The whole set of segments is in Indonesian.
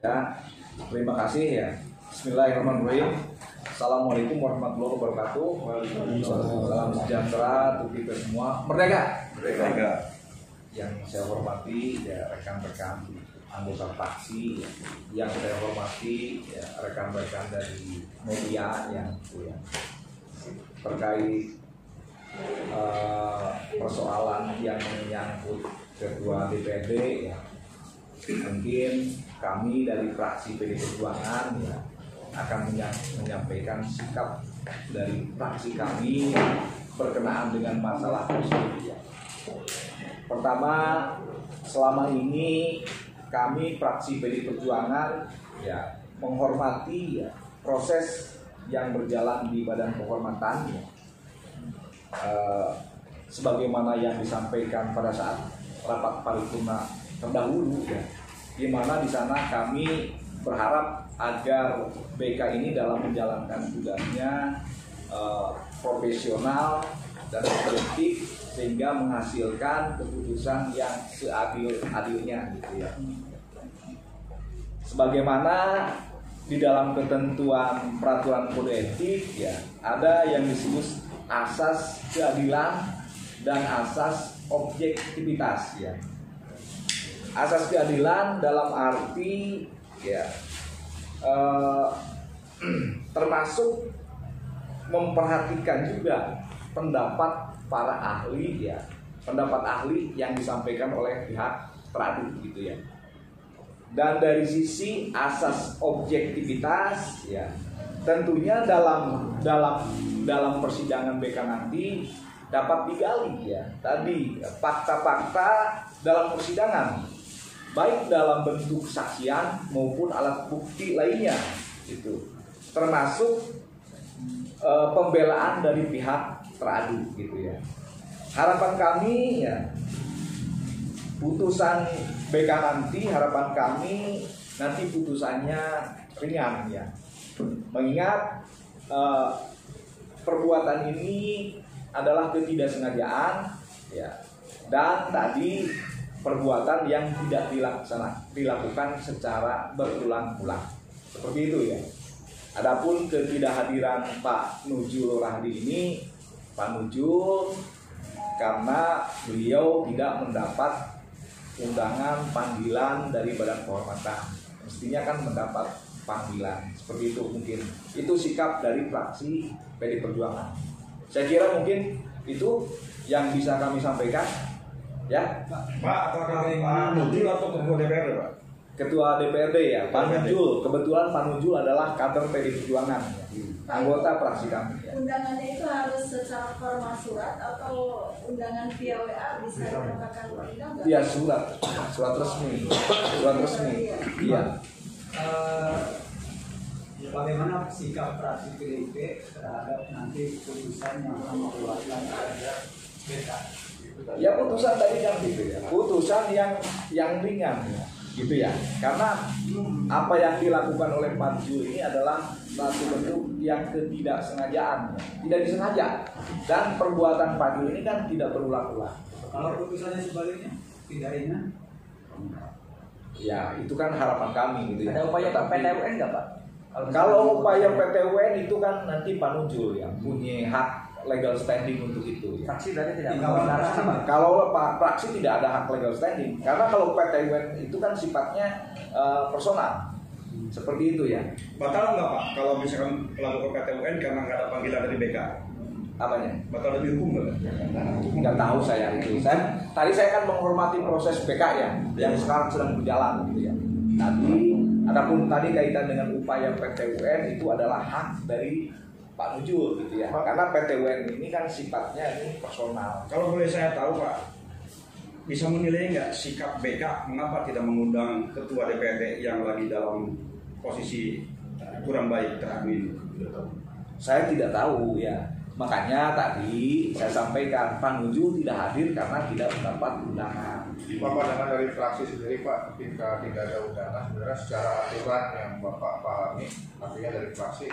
Ya, terima kasih ya. Bismillahirrahmanirrahim. Assalamualaikum warahmatullahi wabarakatuh. Salam sejahtera untuk kita semua. Merdeka. Merdeka. Yang saya hormati ya rekan-rekan anggota fraksi, yang saya hormati ya rekan-rekan dari media yang terkait persoalan yang menyangkut ketua DPRD ya. Mungkin kami dari fraksi PD Perjuangan ya akan menyampaikan sikap dari fraksi kami berkenaan dengan masalah tersebut ya. Pertama, selama ini kami fraksi PD Perjuangan ya menghormati ya proses yang berjalan di Badan Kehormatan ya. Sebagaimana yang disampaikan pada saat rapat paripurna terdahulu ya, di mana di sana kami berharap agar BK ini dalam menjalankan tugasnya profesional dan objektif sehingga menghasilkan keputusan yang seadil-adilnya gitu ya. Sebagaimana di dalam ketentuan peraturan kode etik ya, ada yang disebut asas keadilan dan asas objektivitas ya. Asas keadilan dalam arti ya termasuk memperhatikan juga pendapat para ahli ya, pendapat ahli yang disampaikan oleh pihak teradu gitu ya. Dan dari sisi asas objektivitas ya, tentunya dalam persidangan BK nanti dapat digali ya tadi fakta-fakta dalam persidangan, baik dalam bentuk kesaksian maupun alat bukti lainnya itu, termasuk pembelaan dari pihak teradu gitu ya. Harapan kami ya putusan BK nanti, harapan kami nanti putusannya ringan ya, mengingat perbuatan ini adalah ketidaksengajaan ya, dan tadi perbuatan yang tidak dilakukan secara berulang-ulang seperti itu ya. Adapun ketidakhadiran Pak Nujul Rahdi ini, Pak Nujul karena beliau tidak mendapat undangan panggilan dari Badan Kehormatan, mestinya kan mendapat panggilan seperti itu. Mungkin itu sikap dari fraksi PD Perjuangan. Saya kira mungkin itu yang bisa kami sampaikan ya. Pak, apakah Pak Nujul atau Ketua DPRD Pak? Ketua DPRD ya, Pak Nujul. Kebetulan Pak Nujul adalah kader PD Perjuangan ya, anggota fraksi kami ya. Undangannya itu harus secara formal surat atau undangan via WA bisa dikatakan undang? Iya, surat resmi. Iya. Bagaimana sikap fraksi PDIP terhadap nanti putusan yang akan mengeluarkan terhadap BK? Ya putusan tadi kan gitu ya, putusan yang ringan ya, gitu ya. Karena apa yang dilakukan oleh Pak Nujul ini adalah satu bentuk yang ketidaksengajaan, ya. Tidak disengaja. Dan perbuatan Pak Nujul ini kan tidak berulang-ulang. Kalau putusannya sebaliknya tidak ringan? Ya itu kan harapan kami gitu ya. Ada upaya PT UN nggak Pak? Kalau upaya PT UN itu kan nanti Pak Nujul yang punya hak legal standing untuk itu ya. Fraksi berarti tidak Kalau Pak fraksi tidak ada hak legal standing, karena kalau PT UN itu kan sifatnya personal seperti itu ya. Batal nggak Pak kalau misalkan melakukan PT UN karena nggak ada panggilan dari BK? Apanya? Batal demi hukum nggak? Nggak tahu saya itu. Tadi saya kan menghormati proses BK ya, yang sekarang sedang berjalan gitu ya. Adapun tadi kaitan dengan upaya PT UN itu adalah hak dari Pak Nujul gitu ya. Karena PT UN ini kan sifatnya ini personal. Kalau boleh saya tahu Pak, bisa menilai nggak sikap BK mengapa tidak mengundang Ketua DPRD yang lagi dalam posisi kurang baik terhadap ini? Saya tidak tahu ya. Makanya tadi saya sampaikan Pak Nujul tidak hadir karena tidak mendapat undangan. Pak, pandangan dari fraksi sendiri Pak, ketika tidak ada undangan sebenarnya secara aturan yang Bapak pahami, artinya dari fraksi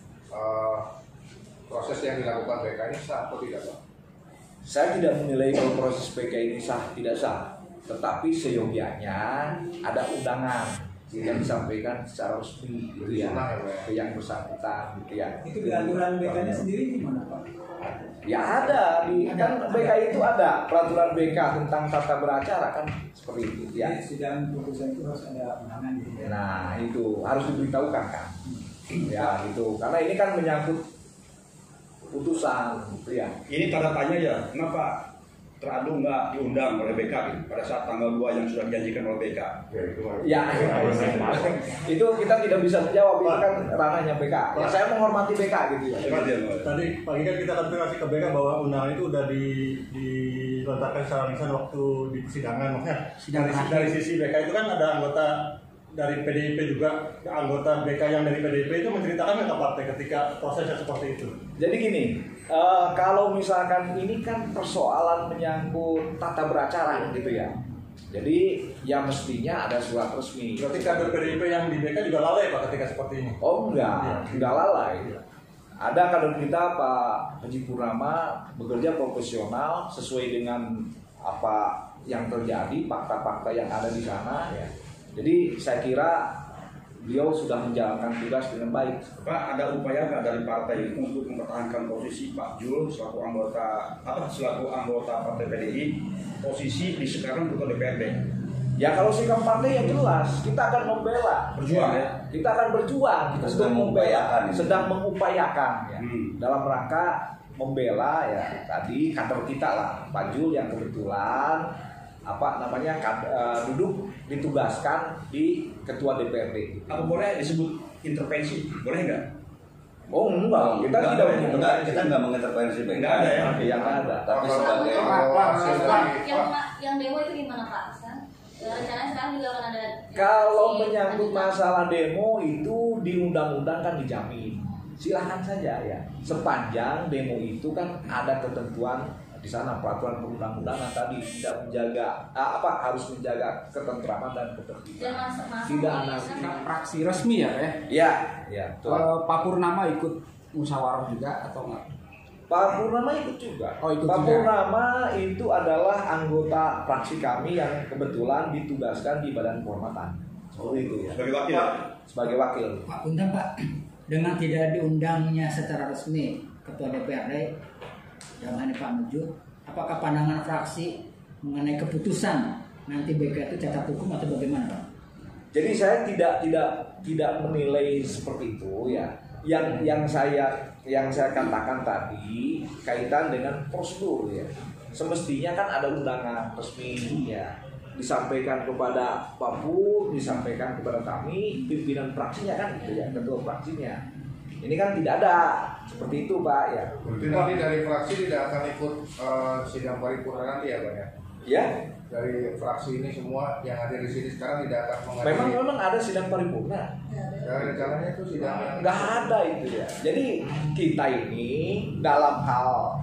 proses yang dilakukan BK ini sah atau tidak Pak? Saya tidak menilai kalau proses BK ini sah tidak sah, tetapi seyogianya ada undangan sehingga disampaikan secara resmi gitu ya ke yang bersangkutan gitu ya. Itu di aturan BK-nya sendiri gimana Pak? Ya ada di kan BK itu ada peraturan BK tentang tata beracara kan seperti itu ya. Jadi sidang putusan itu harus ada undangan gitu ya. Nah itu harus diberitahukan kan ya gitu karena ini kan menyangkut putusan gitu ya. Ini tanda tanya ya, kenapa teradu nggak diundang oleh BK gitu, pada saat tanggal 2 yang sudah dijanjikan oleh BK? Ya, itu kita tidak bisa menjawab, itu kan ranahnya BK. Ya, saya menghormati BK gitu ya. Tadi pagi kan kita konfirmasi ke BK bahwa undangan itu udah dilontarkan secara lisan waktu di persidangan. Maksudnya dari sisi BK itu kan ada anggota dari PDIP juga, anggota BK yang dari PDIP itu menceritakan ke partai ketika prosesnya seperti itu. Jadi gini, kalau misalkan ini kan persoalan menyangkut tata beracara gitu ya. Jadi ya mestinya ada surat resmi. Berarti kader PDIP yang di BK juga lalai Pak ketika seperti ini? Oh enggak lalai. Ada kader kita Pak Haji Purnama bekerja profesional sesuai dengan apa yang terjadi, fakta-fakta yang ada di sana ya. Jadi saya kira beliau sudah menjalankan tugas dengan baik. Pak, ada upaya nggak dari partai untuk mempertahankan posisi Pak Jul selaku anggota partai PDI, posisi di sekarang ketua DPRD? Ya kalau sikap partai yang jelas, kita akan membela. Berjuang ya? Kita akan berjuang, kita sedang mengupayakan ya. Dalam rangka membela ya tadi kader kita lah, Pak Jul yang kebetulan duduk ditugaskan di ketua DPRD. Apa boleh disebut intervensi? Boleh nggak? Oh enggak, kita tidak mengintervensi. Kita nggak mengintervensi BK. Nggak ada ya? Yang ada. Tapi sebagai yang demo itu gimana Pak? Rencananya sekarang juga akan ada. Kalau menyangkut masalah demo itu di undang-undang kan dijamin. Silahkan saja ya. Sepanjang demo itu kan ada ketentuan di sana peraturan perundang-undangan tadi tidak menjaga harus menjaga ketentraman dan ketertiban. Tidak ada fraksi resmi ya Ya. Pak Purnama ikut musyawarah juga atau enggak? Pak Purnama ikut juga. Oh, ikut Pak juga. Purnama itu adalah anggota fraksi kami yang kebetulan ditugaskan di Badan Kehormatan. Seperti itu ya. Sebagai wakil. Sebagai wakil. Pak Undang Pak, dengan tidak diundangnya secara resmi Ketua DPRD dalam hal ini Pak Mujur, apakah pandangan fraksi mengenai keputusan nanti BK itu cacat hukum atau bagaimana Pak? Jadi saya tidak menilai seperti itu ya. Yang saya katakan tadi kaitan dengan prosedur ya. Semestinya kan ada undangan resmi ya. Disampaikan kepada Pak Pur, disampaikan kepada kami pimpinan fraksinya kan gitu ya, ketua fraksinya. Ini kan tidak ada seperti itu Pak ya. Berarti nanti dari fraksi tidak akan ikut sidang paripurna nanti ya Pak ya? Ya. Dari fraksi ini semua yang ada di sini sekarang tidak akan menghadiri. Memang ada sidang paripurna. Ya, rencananya itu sidang yang Nggak ada itu ya. Jadi kita ini dalam hal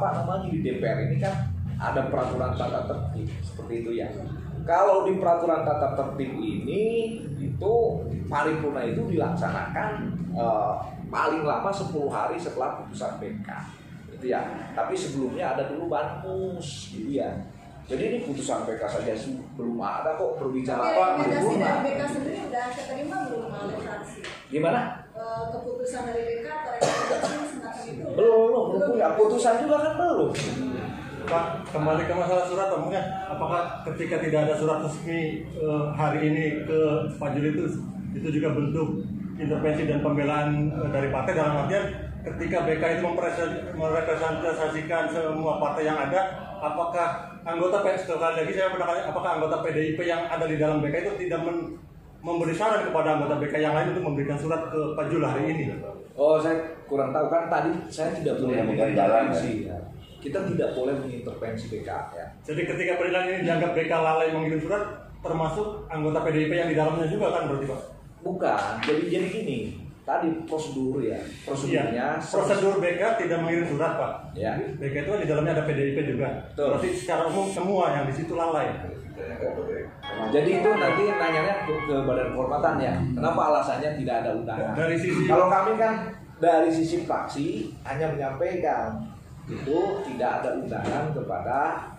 di DPR ini kan ada peraturan tata tertib seperti itu ya. Kalau di peraturan tata tertib ini itu paripurna itu dilaksanakan paling lama 10 hari setelah putusan BK itu ya. Tapi sebelumnya ada dulu Banmus gitu ya. Jadi ini putusan BK saja belum ada kok berbicara apa rekomendasi paripurna. dari BK sendiri udah keterima belum oleh fraksi? Gimana? Keputusan dari BK atau rekomendasi semacam itu? Belum ya. Putusan juga kan belum. Pak, kembali ke masalah surat, Pak, apakah ketika tidak ada surat resmi hari ini ke Pak Jul itu juga bentuk intervensi dan pembelaan dari partai, dalam artian ketika BK itu merepresentasikan semua partai yang ada, apakah anggota PDIP yang ada di dalam BK itu tidak memberi saran kepada anggota BK yang lain untuk memberikan surat ke Pak Jul hari ini? Oh, saya kurang tahu kan tadi saya tidak boleh mengintervensi. Kita tidak boleh mengintervensi BK ya. Jadi ketika peradilan ini dianggap BK lalai mengirim surat, termasuk anggota PDIP yang di dalamnya juga kan berarti Pak? Bukan. Jadi gini. Tadi prosedur ya. Prosedurnya. Prosedur BK tidak mengirim surat Pak. Ya. BK itu kan di dalamnya ada PDIP juga. Betul. Berarti secara umum semua yang di situ lalai. Jadi itu nanti nanyanya ke Badan Kehormatan ya. Kenapa alasannya tidak ada undangan? Dari sisi Kalau kami kan dari sisi fraksi hanya menyampaikan itu tidak ada undangan kepada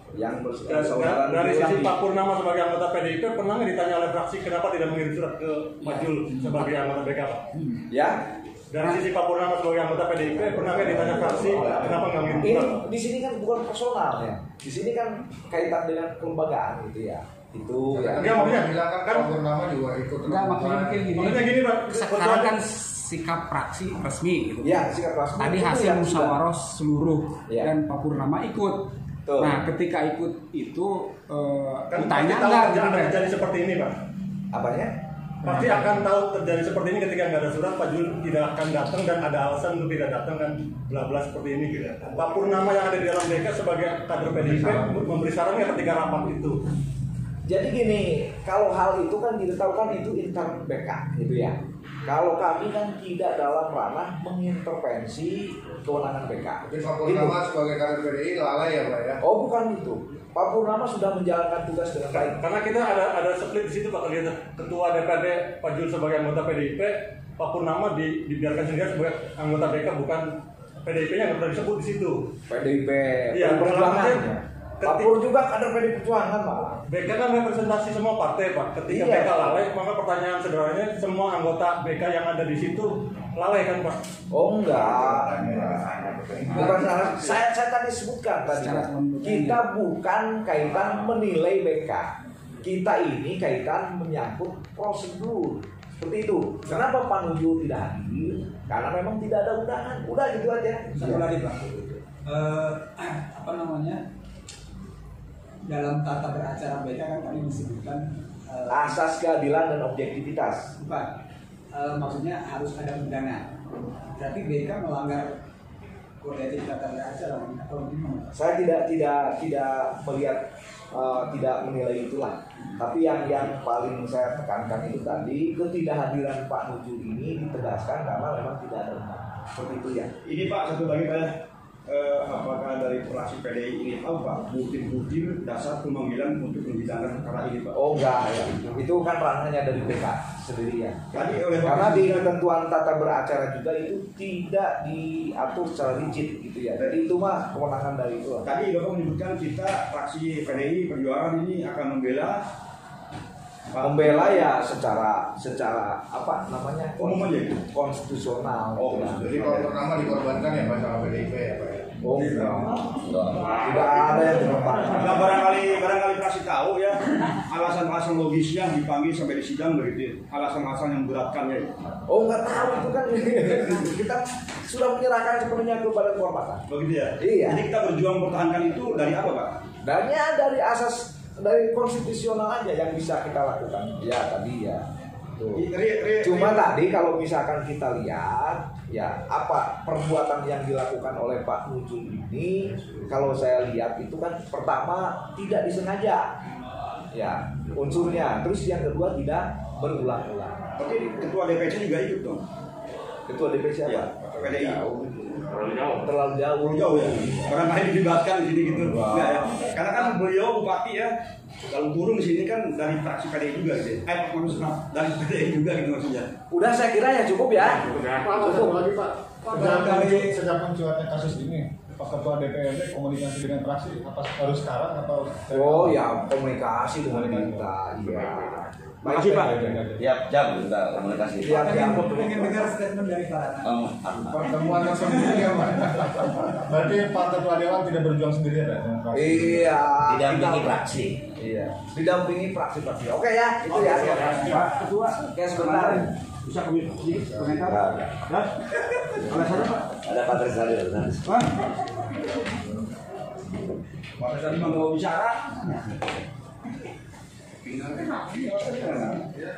yang saudara dari sisi ulangi. Pak Purnama sebagai anggota PDIP pernah nggak ditanya oleh fraksi kenapa tidak mengirim surat ke Majul sebagai anggota BK Pak? Ya, Dari sisi Pak Purnama sebagai anggota PDIP pernah nggak ditanya fraksi kenapa nggak mengirim ini surat? di sini kan bukan personal ya. Di sini kan kaitan dengan kelembagaan gitu ya. Itu ya. Enggak, maksudnya bilang kan Pak Purnama juga ikut. Enggak, maksudnya mungkin gini. Maksudnya gini Pak, Sekarang kan sikap fraksi resmi gitu. Ya, sikap resmi. Tadi itu hasil yang musyawarah seluruh Ya. dan Pak Purnama ikut. Betul. Nah, ketika ikut itu kan ditanya pasti tahu enggak gitu akan kan? terjadi seperti ini Pak. apanya? Pasti akan tahu terjadi seperti ini ketika nggak ada surat, Pak Jul tidak akan datang dan ada alasan untuk tidak datang kan bla-bla seperti ini gitu. Pak Purnama yang ada di dalam BK sebagai kader PDIP memberi sarannya ketika rapat itu. Jadi gini, kalau hal itu kan kita tahu kan itu intern BK gitu ya. Kalau kami kan tidak dalam ranah mengintervensi kewenangan BK. Jadi Pak Purnama sebagai kader PDI lalai ya Pak ya? Oh bukan itu. Pak Purnama sudah menjalankan tugas dengan baik. Karena kita ada split di situ Pak, lihat ketua DPRD Pak Jul sebagai anggota PDIP, Pak Purnama dibiarkan sendiri sebagai anggota BK, bukan PDIP-nya nggak pernah disebut di situ. PDIP, Iya, Perjuangan. dalam Pak Pur juga kader PDI Perjuangan malah. BK kan representasi semua partai Pak. Ketika Iya. BK lalai, maka pertanyaan sederhananya semua anggota BK yang ada di situ lalai kan Pak? Oh enggak. Bukan salah. Saya tadi sebutkan tadi. Kita bukan kaitan menilai BK. Kita ini kaitan menyangkut prosedur. Seperti itu. Kenapa Pak Nuju tidak hadir? Karena memang tidak ada undangan. Udah gitu aja. Satu lagi Pak, apa namanya, dalam tata beracara BK kan tadi disebutkan Asas keadilan dan objektivitas. bukan, maksudnya harus ada undangan. Berarti BK melanggar kode etik tata beracara atau gimana? Saya tidak melihat tidak menilai itulah. Tapi yang paling saya tekankan itu tadi ketidakhadiran Pak Nuju ini ditegaskan karena memang tidak ada undangan. Seperti itu ya. Ini Pak, satu lagi Pak ya. Apakah dari fraksi PDI ini tahu Pak bukti-bukti dasar pemanggilan untuk pembincangan perkara ini Pak? Oh enggak ya. Itu kan ranahnya dari BK sendiri ya. Tadi oleh Karena Bapak di ketentuan tata beracara juga itu tidak diatur secara rigid gitu ya. Jadi itu mah kewenangan dari itu. Tadi Bapak menyebutkan kita fraksi PDI Perjuangan ini akan Membela ya secara apa namanya? Umum aja. Konstitusional. Oh, gitu ya. Jadi Pak Purnama dikorbankan ya Pak sama PDIP ya Pak ya? Oh enggak. Tidak ada yang dikorbankan. Nah, barangkali fraksi tahu ya alasan-alasan logisnya dipanggil sampai di sidang begitu. Alasan-alasan yang beratkan ya. Oh nggak tahu itu kan kita sudah menyerahkan sepenuhnya kepada kehormatan. Begitu ya? Iya. Jadi kita berjuang mempertahankan itu dari apa Pak? Dari asas dari konstitusional aja yang bisa kita lakukan. Ya tadi ya. Tuh. Cuma tadi kalau misalkan kita lihat ya apa perbuatan yang dilakukan oleh Pak Nuju ini, kalau saya lihat itu kan pertama tidak disengaja ya unsurnya, terus yang kedua tidak berulang-ulang. Berarti ketua DPC juga ikut dong? Ketua DPC apa? Ya, PDI. Terlalu jauh. Jauh ya. Barangkali dilibatkan di sini gitu. Enggak ya. Karena kan beliau bupati ya dalam kurung di sini kan dari fraksi PDI juga gitu. Maksudnya dari PDI juga gitu maksudnya. Udah saya kira ya cukup ya. Cukup lagi Pak. Sejak mencuatnya kasus ini, Pak Ketua DPRD komunikasi dengan fraksi apa harus sekarang atau? Oh ya komunikasi dengan kita. Iya. Makasih Pak. Tiap jam kita komunikasi. Tiap jam. Pengen dengar statement dari Pak Ratna. Pertemuan yang sendiri ya Pak. Berarti Pak Ketua Dewan tidak berjuang sendiri ya? Iya. Didampingi fraksi. Iya. Didampingi fraksi-fraksi. Oke ya, itu ya. Pak Ketua. Oke sebentar. Bisa kami komentar? Ya. Alasannya Pak? Ada Pak Trisali. Pak tadi mau bicara.